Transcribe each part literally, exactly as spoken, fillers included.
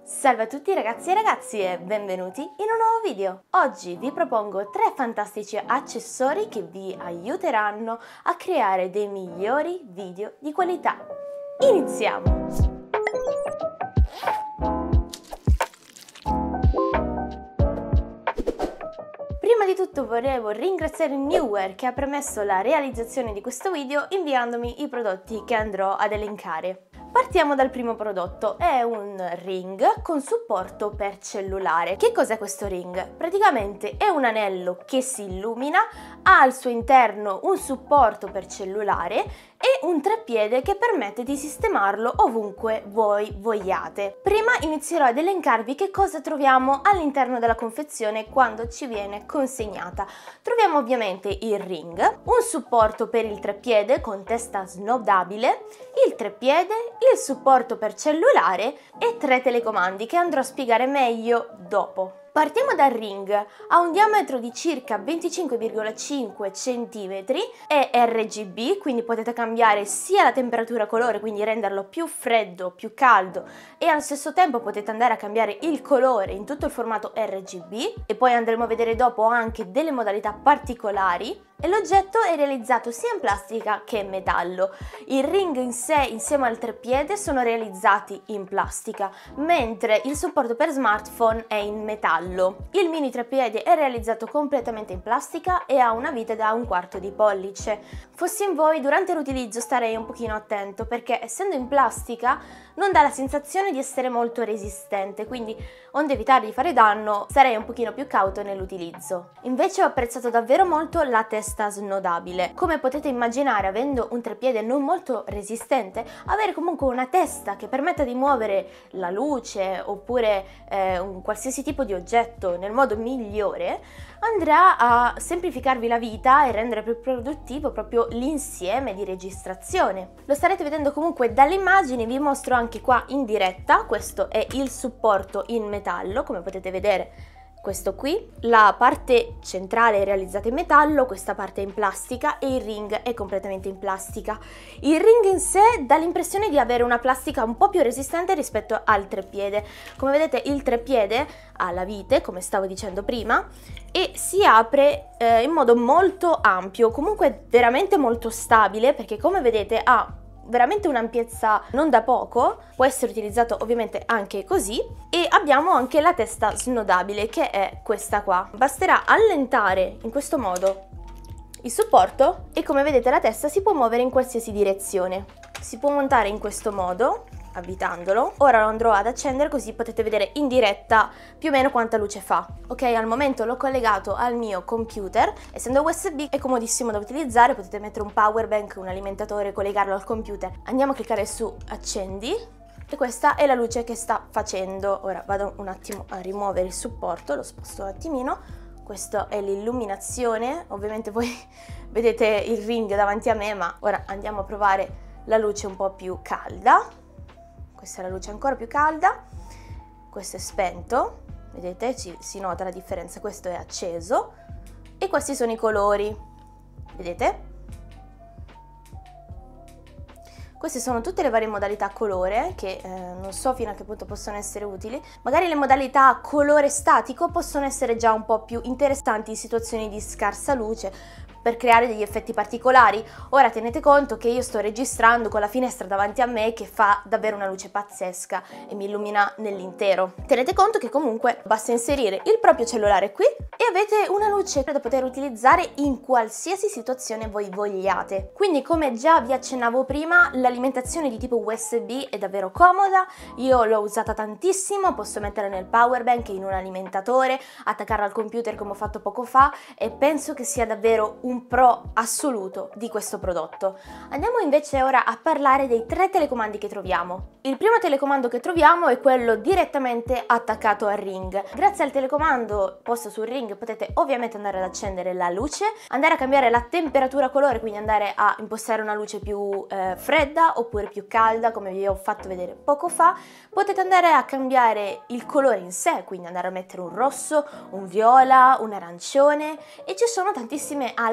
Salve a tutti ragazzi e ragazzi e benvenuti in un nuovo video. Oggi vi propongo tre fantastici accessori che vi aiuteranno a creare dei migliori video di qualità. Iniziamo! Prima di tutto volevo ringraziare Newer che ha permesso la realizzazione di questo video inviandomi i prodotti che andrò ad elencare. Partiamo dal primo prodotto, è un ring con supporto per cellulare. Che cos'è questo ring? Praticamente è un anello che si illumina, ha al suo interno un supporto per cellulare e un treppiede che permette di sistemarlo ovunque voi vogliate. Prima inizierò ad elencarvi che cosa troviamo all'interno della confezione quando ci viene consegnata. Troviamo ovviamente il ring, un supporto per il treppiede con testa snodabile, il treppiede, il supporto per cellulare e tre telecomandi che andrò a spiegare meglio dopo. Partiamo dal ring, ha un diametro di circa venticinque virgola cinque centimetri, è R G B, quindi potete cambiare sia la temperatura colore, quindi renderlo più freddo, più caldo, e allo stesso tempo potete andare a cambiare il colore in tutto il formato R G B, e poi andremo a vedere dopo anche delle modalità particolari. E l'oggetto è realizzato sia in plastica che in metallo. Il ring in sé insieme al treppiede sono realizzati in plastica, mentre il supporto per smartphone è in metallo. Il mini treppiede è realizzato completamente in plastica e ha una vite da un quarto di pollice. Fossi in voi, durante l'utilizzo starei un pochino attento perché essendo in plastica non dà la sensazione di essere molto resistente, quindi onde evitare di fare danno sarei un pochino più cauto nell'utilizzo. Invece ho apprezzato davvero molto la testa snodabile. Come potete immaginare, avendo un treppiede non molto resistente, avere comunque una testa che permetta di muovere la luce oppure eh, un qualsiasi tipo di oggetto nel modo migliore andrà a semplificarvi la vita e rendere più produttivo proprio l'insieme di registrazione. Lo starete vedendo comunque dalle immagini, vi mostro anche qua in diretta. Questo è il supporto in metallo, come potete vedere. Questo qui, la parte centrale è realizzata in metallo, questa parte è in plastica e il ring è completamente in plastica. Il ring in sé dà l'impressione di avere una plastica un po' più resistente rispetto al treppiede. Come vedete il treppiede ha la vite, come stavo dicendo prima, e si apre eh, in modo molto ampio, comunque veramente molto stabile, perché come vedete ha veramente un'ampiezza non da poco, può essere utilizzato ovviamente anche così, e abbiamo anche la testa snodabile che è questa qua. Basterà allentare in questo modo il supporto e come vedete la testa si può muovere in qualsiasi direzione. Si può montare in questo modo avvitandolo. Ora lo andrò ad accendere così potete vedere in diretta più o meno quanta luce fa. Ok, al momento l'ho collegato al mio computer, essendo U S B è comodissimo da utilizzare, potete mettere un power bank, un alimentatore, collegarlo al computer. Andiamo a cliccare su accendi e questa è la luce che sta facendo. Ora vado un attimo a rimuovere il supporto, lo sposto un attimino. Questa è l'illuminazione, ovviamente voi vedete il ring davanti a me, ma ora andiamo a provare la luce un po' più calda. Questa è la luce ancora più calda, questo è spento, vedete, ci, si nota la differenza, questo è acceso e questi sono i colori, vedete? Queste sono tutte le varie modalità colore che eh, non so fino a che punto possono essere utili. Magari le modalità colore statico possono essere già un po' più interessanti in situazioni di scarsa luce, per creare degli effetti particolari. Ora tenete conto che io sto registrando con la finestra davanti a me che fa davvero una luce pazzesca e mi illumina nell'intero. Tenete conto che comunque basta inserire il proprio cellulare qui e avete una luce da poter utilizzare in qualsiasi situazione voi vogliate. Quindi come già vi accennavo prima, l'alimentazione di tipo U S B è davvero comoda, io l'ho usata tantissimo, posso metterla nel power bank in un alimentatore, attaccarla al computer come ho fatto poco fa e penso che sia davvero un pro assoluto di questo prodotto. Andiamo invece ora a parlare dei tre telecomandi che troviamo. Il primo telecomando che troviamo è quello direttamente attaccato al ring. Grazie al telecomando posto sul ring potete ovviamente andare ad accendere la luce, andare a cambiare la temperatura colore, quindi andare a impostare una luce più eh, fredda oppure più calda come vi ho fatto vedere poco fa. Potete andare a cambiare il colore in sé, quindi andare a mettere un rosso, un viola, un arancione, e ci sono tantissime altre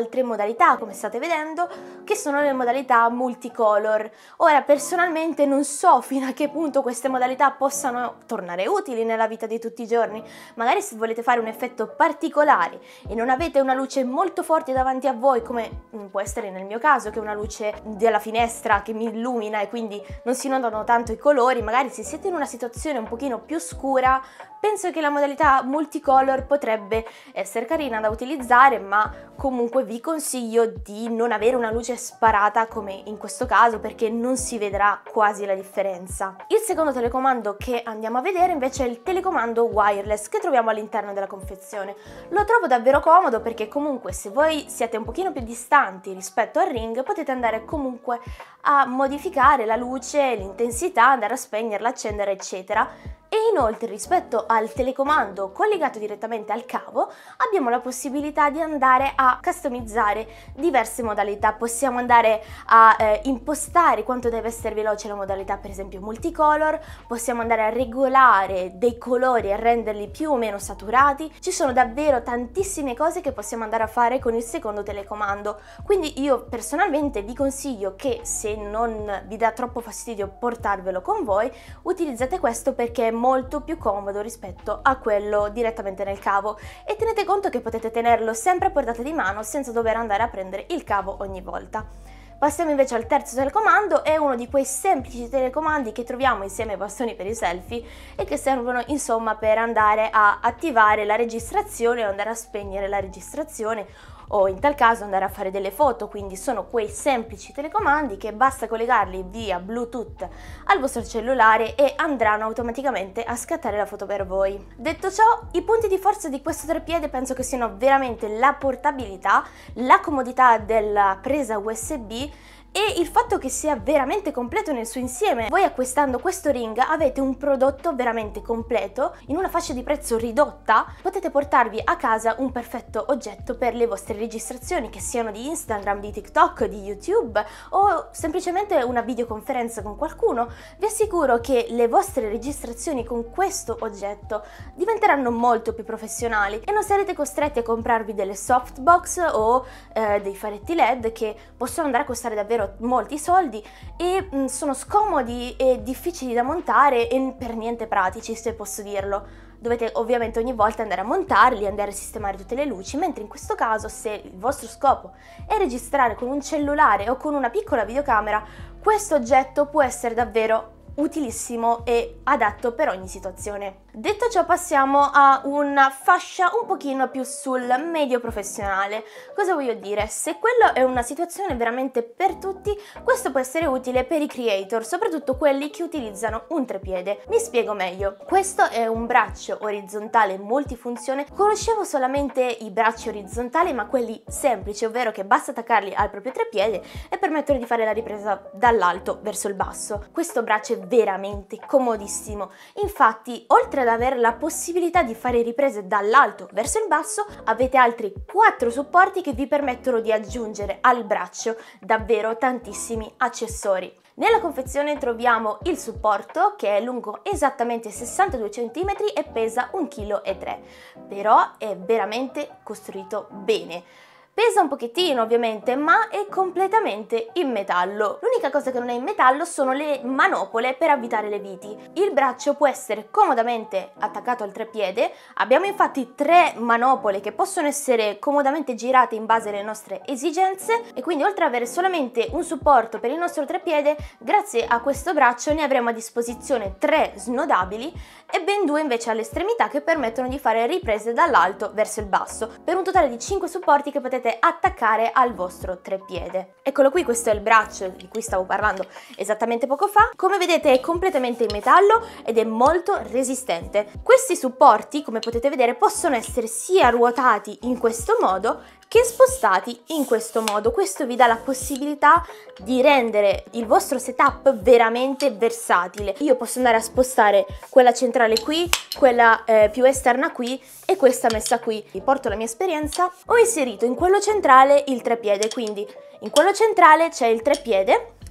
altre modalità, come state vedendo, che sono le modalità multicolor. Ora, personalmente non so fino a che punto queste modalità possano tornare utili nella vita di tutti i giorni. Magari se volete fare un effetto particolare e non avete una luce molto forte davanti a voi, come può essere nel mio caso, che è una luce della finestra che mi illumina e quindi non si notano tanto i colori, magari se siete in una situazione un pochino più scura, penso che la modalità multicolor potrebbe essere carina da utilizzare, ma comunque vi consiglio di non avere una luce sparata come in questo caso, perché non si vedrà quasi la differenza. Il secondo telecomando che andiamo a vedere invece è il telecomando wireless che troviamo all'interno della confezione. Lo trovo davvero comodo perché comunque se voi siete un pochino più distanti rispetto al ring potete andare comunque a modificare la luce, l'intensità, andare a spegnerla, accendere eccetera. E inoltre rispetto al telecomando collegato direttamente al cavo abbiamo la possibilità di andare a customizzare diverse modalità. Possiamo andare a eh, impostare quanto deve essere veloce la modalità, per esempio multicolor, possiamo andare a regolare dei colori e renderli più o meno saturati. Ci sono davvero tantissime cose che possiamo andare a fare con il secondo telecomando, quindi io personalmente vi consiglio che, se non vi dà troppo fastidio portarvelo con voi, utilizzate questo perché è molto più comodo rispetto a quello direttamente nel cavo, e tenete conto che potete tenerlo sempre a portata di mano senza dover andare a prendere il cavo ogni volta. Passiamo invece al terzo telecomando, è uno di quei semplici telecomandi che troviamo insieme ai bastoni per i selfie e che servono insomma per andare a attivare la registrazione o andare a spegnere la registrazione, o in tal caso andare a fare delle foto. Quindi sono quei semplici telecomandi che basta collegarli via Bluetooth al vostro cellulare e andranno automaticamente a scattare la foto per voi. Detto ciò, i punti di forza di questo treppiede penso che siano veramente la portabilità, la comodità della presa U S B e il fatto che sia veramente completo nel suo insieme. Voi acquistando questo ring avete un prodotto veramente completo in una fascia di prezzo ridotta. Potete portarvi a casa un perfetto oggetto per le vostre registrazioni, che siano di Instagram, di TikTok, di YouTube o semplicemente una videoconferenza con qualcuno. Vi assicuro che le vostre registrazioni con questo oggetto diventeranno molto più professionali e non sarete costretti a comprarvi delle softbox o eh, dei faretti L E D che possono andare a costare davvero molti soldi e mh, sono scomodi e difficili da montare e per niente pratici, se posso dirlo. Dovete ovviamente ogni volta andare a montarli, andare a sistemare tutte le luci, mentre in questo caso, se il vostro scopo è registrare con un cellulare o con una piccola videocamera, questo oggetto può essere davvero utilissimo e adatto per ogni situazione. Detto ciò, passiamo a una fascia un pochino più sul medio professionale. Cosa voglio dire? Se quello è una situazione veramente per tutti, questo può essere utile per i creator, soprattutto quelli che utilizzano un trepiede. Mi spiego meglio. Questo è un braccio orizzontale multifunzione. Conoscevo solamente i bracci orizzontali, ma quelli semplici, ovvero che basta attaccarli al proprio trepiede e permettono di fare la ripresa dall'alto verso il basso. Questo braccio è veramente comodissimo. Infatti, oltre ad avere la possibilità di fare riprese dall'alto verso il basso, avete altri quattro supporti che vi permettono di aggiungere al braccio davvero tantissimi accessori. Nella confezione troviamo il supporto, che è lungo esattamente sessantadue centimetri e pesa un virgola tre chili, però è veramente costruito bene. Pesa un pochettino ovviamente, ma è completamente in metallo. L'unica cosa che non è in metallo sono le manopole per avvitare le viti. Il braccio può essere comodamente attaccato al trepiede. Abbiamo infatti tre manopole che possono essere comodamente girate in base alle nostre esigenze, e quindi oltre ad avere solamente un supporto per il nostro trepiede, grazie a questo braccio ne avremo a disposizione tre snodabili e ben due invece all'estremità, che permettono di fare riprese dall'alto verso il basso, per un totale di cinque supporti che potete attaccare al vostro trepiede. Eccolo qui, questo è il braccio di cui stavo parlando esattamente poco fa. Come vedete è completamente in metallo ed è molto resistente. Questi supporti, come potete vedere, possono essere sia ruotati in questo modo che spostati in questo modo. Questo vi dà la possibilità di rendere il vostro setup veramente versatile. Io posso andare a spostare quella centrale qui, quella eh, più esterna qui e questa messa qui. Vi porto la mia esperienza. Ho inserito in quello centrale il trepiede, quindi in quello centrale c'è il trepiede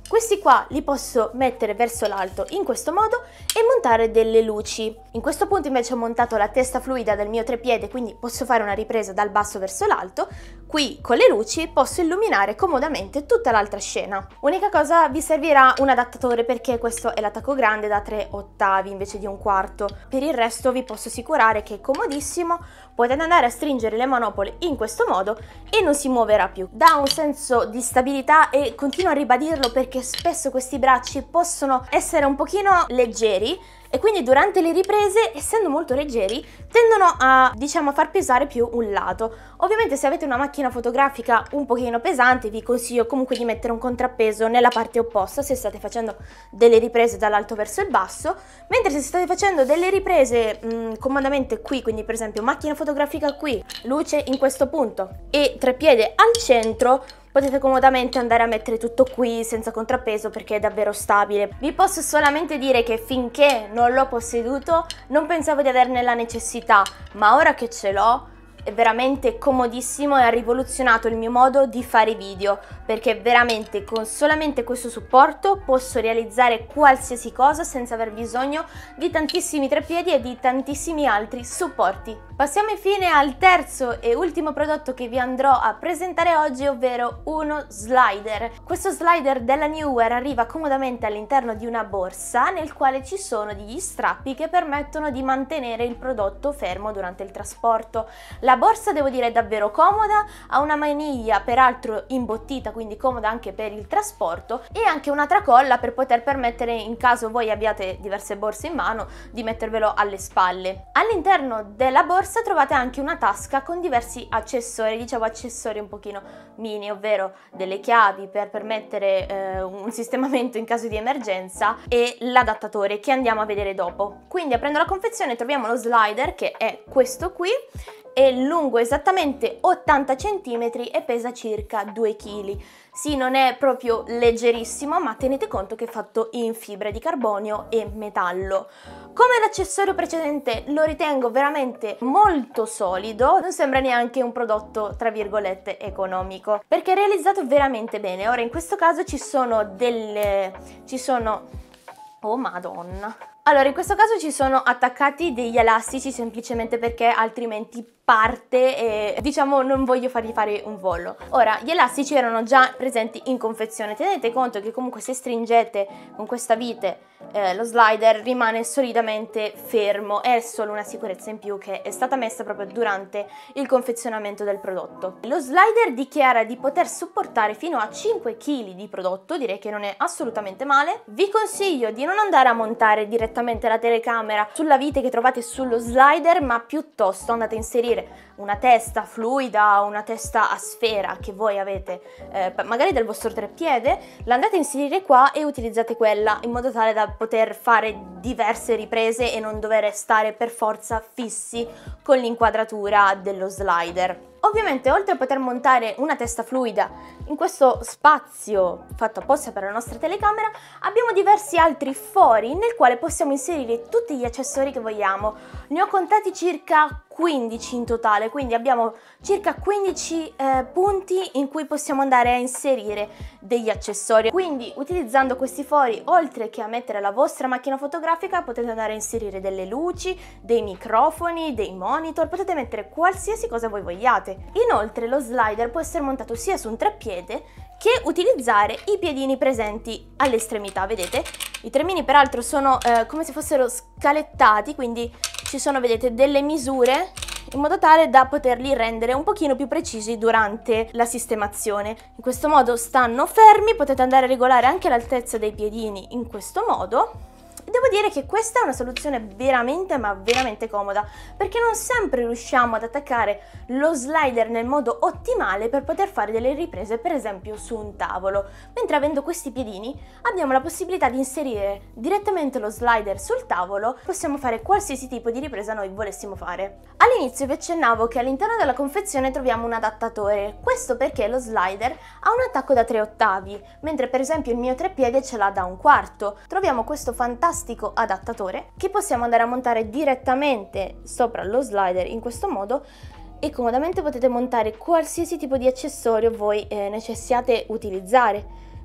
Questi qua li posso mettere verso l'alto in questo modo e montare delle luci. In questo punto invece ho montato la testa fluida del mio treppiede, quindi posso fare una ripresa dal basso verso l'alto. Qui con le luci posso illuminare comodamente tutta l'altra scena. Unica cosa, vi servirà un adattatore perché questo è l'attacco grande da tre ottavi invece di un quarto. Per il resto vi posso assicurare che è comodissimo, potete andare a stringere le manopole in questo modo e non si muoverà più. Dà un senso di stabilità e continuo a ribadirlo perché spesso questi bracci possono essere un pochino leggeri e quindi durante le riprese, essendo molto leggeri, tendono a, diciamo, a far pesare più un lato. Ovviamente se avete una macchina fotografica un pochino pesante vi consiglio comunque di mettere un contrappeso nella parte opposta se state facendo delle riprese dall'alto verso il basso, mentre se state facendo delle riprese mh, comodamente qui, quindi per esempio macchina fotografica qui, luce in questo punto e treppiede al centro, potete comodamente andare a mettere tutto qui senza contrappeso perché è davvero stabile. Vi posso solamente dire che finché non l'ho posseduto non pensavo di averne la necessità, ma ora che ce l'ho è veramente comodissimo e ha rivoluzionato il mio modo di fare video, perché veramente con solamente questo supporto posso realizzare qualsiasi cosa senza aver bisogno di tantissimi treppiedi e di tantissimi altri supporti. Passiamo infine al terzo e ultimo prodotto che vi andrò a presentare oggi, ovvero uno slider. Questo slider della Neewer arriva comodamente all'interno di una borsa nel quale ci sono degli strappi che permettono di mantenere il prodotto fermo durante il trasporto. La La borsa devo dire è davvero comoda, ha una maniglia peraltro imbottita, quindi comoda anche per il trasporto, e anche una tracolla per poter permettere, in caso voi abbiate diverse borse in mano, di mettervelo alle spalle. All'interno della borsa trovate anche una tasca con diversi accessori, diciamo accessori un pochino mini, ovvero delle chiavi per permettere eh, un sistemamento in caso di emergenza e l'adattatore che andiamo a vedere dopo. Quindi aprendo la confezione troviamo lo slider, che è questo qui, è lungo esattamente ottanta centimetri e pesa circa due chili. Sì, non è proprio leggerissimo, ma tenete conto che è fatto in fibre di carbonio e metallo. Come l'accessorio precedente lo ritengo veramente molto solido, non sembra neanche un prodotto tra virgolette economico, perché è realizzato veramente bene. Ora in questo caso ci sono delle... ci sono... oh madonna! Allora, in questo caso ci sono attaccati degli elastici semplicemente perché altrimenti parte e diciamo non voglio fargli fare un volo. Ora, gli elastici erano già presenti in confezione. Tenete conto che comunque se stringete con questa vite eh, lo slider rimane solidamente fermo, è solo una sicurezza in più che è stata messa proprio durante il confezionamento del prodotto. Lo slider dichiara di poter supportare fino a cinque chili di prodotto, direi che non è assolutamente male. Vi consiglio di non andare a montare direttamente la telecamera sulla vite che trovate sullo slider, ma piuttosto andate a inserire una testa fluida, una testa a sfera che voi avete eh, magari del vostro treppiede, l'andate a inserire qua e utilizzate quella in modo tale da poter fare diverse riprese e non dover stare per forza fissi con l'inquadratura dello slider. Ovviamente, oltre a poter montare una testa fluida in questo spazio fatto apposta per la nostra telecamera, abbiamo diversi altri fori nel quale possiamo inserire tutti gli accessori che vogliamo. Ne ho contati circa quindici in totale, quindi abbiamo circa quindici eh, punti in cui possiamo andare a inserire degli accessori. Quindi utilizzando questi fori, oltre che a mettere la vostra macchina fotografica, potete andare a inserire delle luci, dei microfoni, dei monitor, potete mettere qualsiasi cosa voi vogliate. Inoltre lo slider può essere montato sia su un treppiede che utilizzare i piedini presenti all'estremità. Vedete? I tremini peraltro sono eh, come se fossero scalettati, quindi ci sono, vedete, delle misure in modo tale da poterli rendere un pochino più precisi durante la sistemazione. In questo modo stanno fermi, potete andare a regolare anche l'altezza dei piedini in questo modo. Devo dire che questa è una soluzione veramente ma veramente comoda, perché non sempre riusciamo ad attaccare lo slider nel modo ottimale per poter fare delle riprese, per esempio su un tavolo, mentre avendo questi piedini abbiamo la possibilità di inserire direttamente lo slider sul tavolo, possiamo fare qualsiasi tipo di ripresa noi volessimo fare. All'inizio vi accennavo che all'interno della confezione troviamo un adattatore, questo perché lo slider ha un attacco da tre ottavi, mentre per esempio il mio treppiede ce l'ha da un quarto. Troviamo questo fantastico adattatore che possiamo andare a montare direttamente sopra lo slider in questo modo e comodamente potete montare qualsiasi tipo di accessorio voi eh, necessiate utilizzare.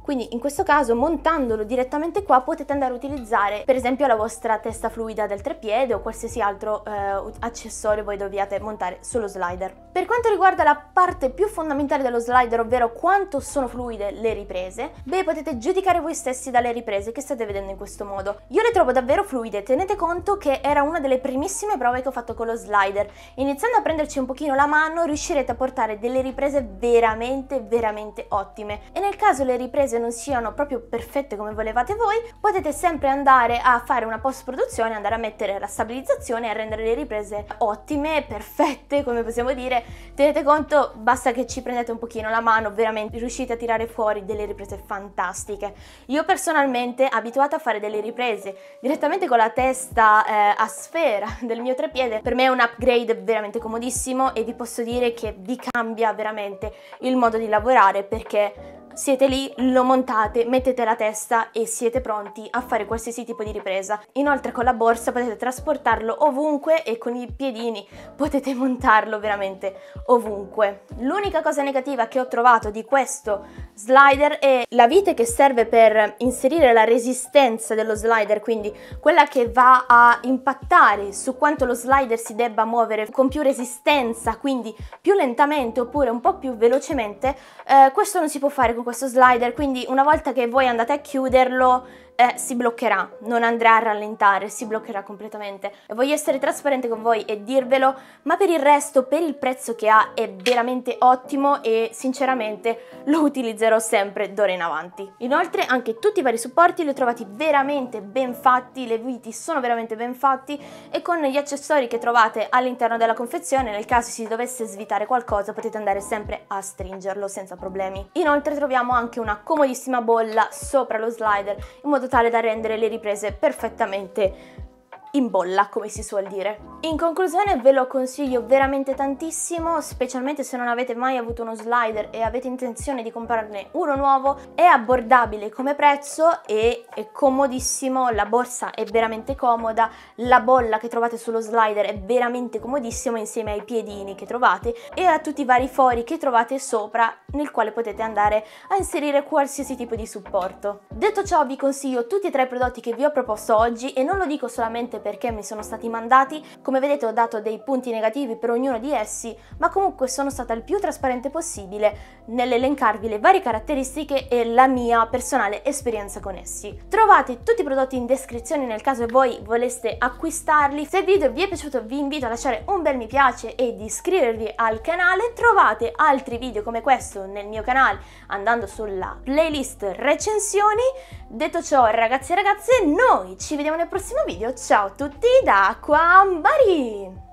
Quindi in questo caso, montandolo direttamente qua, potete andare a utilizzare per esempio la vostra testa fluida del treppiede o qualsiasi altro eh, accessorio voi dobbiate montare sullo slider. Per quanto riguarda la parte più fondamentale dello slider, ovvero quanto sono fluide le riprese, beh, potete giudicare voi stessi dalle riprese che state vedendo in questo modo. Io le trovo davvero fluide. Tenete conto che era una delle primissime prove che ho fatto con lo slider. Iniziando a prenderci un pochino la mano riuscirete a portare delle riprese veramente veramente ottime, e nel caso le riprese non siano proprio perfette come volevate voi, potete sempre andare a fare una post produzione, andare a mettere la stabilizzazione e a rendere le riprese ottime, perfette come possiamo dire. Tenete conto, basta che ci prendete un pochino la mano, veramente riuscite a tirare fuori delle riprese fantastiche. Io personalmente, abituata a fare delle riprese direttamente con la testa eh, a sfera del mio treppiede, per me è un upgrade veramente comodissimo e vi posso dire che vi cambia veramente il modo di lavorare, perché siete lì, lo montate, mettete la testa e siete pronti a fare qualsiasi tipo di ripresa. Inoltre con la borsa potete trasportarlo ovunque e con i piedini potete montarlo veramente ovunque. L'unica cosa negativa che ho trovato di questo slider è la vite che serve per inserire la resistenza dello slider, quindi quella che va a impattare su quanto lo slider si debba muovere con più resistenza, quindi più lentamente oppure un po' più velocemente. Eh, questo non si può fare con questo slider, quindi una volta che voi andate a chiuderlo eh, si bloccherà, non andrà a rallentare, si bloccherà completamente. E voglio essere trasparente con voi e dirvelo, ma per il resto, per il prezzo che ha, è veramente ottimo e sinceramente lo utilizzerò sempre d'ora in avanti. Inoltre anche tutti i vari supporti li ho trovati veramente ben fatti, le viti sono veramente ben fatti, e con gli accessori che trovate all'interno della confezione, nel caso si dovesse svitare qualcosa potete andare sempre a stringerlo senza problemi. Inoltre troviamo anche una comodissima bolla sopra lo slider, in modo tale da rendere le riprese perfettamente in bolla, come si suol dire. In conclusione ve lo consiglio veramente tantissimo, specialmente se non avete mai avuto uno slider e avete intenzione di comprarne uno nuovo. È abbordabile come prezzo e è comodissimo, la borsa è veramente comoda, la bolla che trovate sullo slider è veramente comodissima insieme ai piedini che trovate e a tutti i vari fori che trovate sopra, nel quale potete andare a inserire qualsiasi tipo di supporto. Detto ciò, vi consiglio tutti e tre i prodotti che vi ho proposto oggi, e non lo dico solamente perché mi sono stati mandati. Come vedete ho dato dei punti negativi per ognuno di essi, ma comunque sono stata il più trasparente possibile nell'elencarvi le varie caratteristiche e la mia personale esperienza con essi. Trovate tutti i prodotti in descrizione nel caso voi voleste acquistarli. Se il video vi è piaciuto vi invito a lasciare un bel mi piace e di iscrivervi al canale. Trovate altri video come questo nel mio canale andando sulla playlist recensioni. Detto ciò, ragazzi e ragazze, noi ci vediamo nel prossimo video. Ciao a tutti da Aquambari!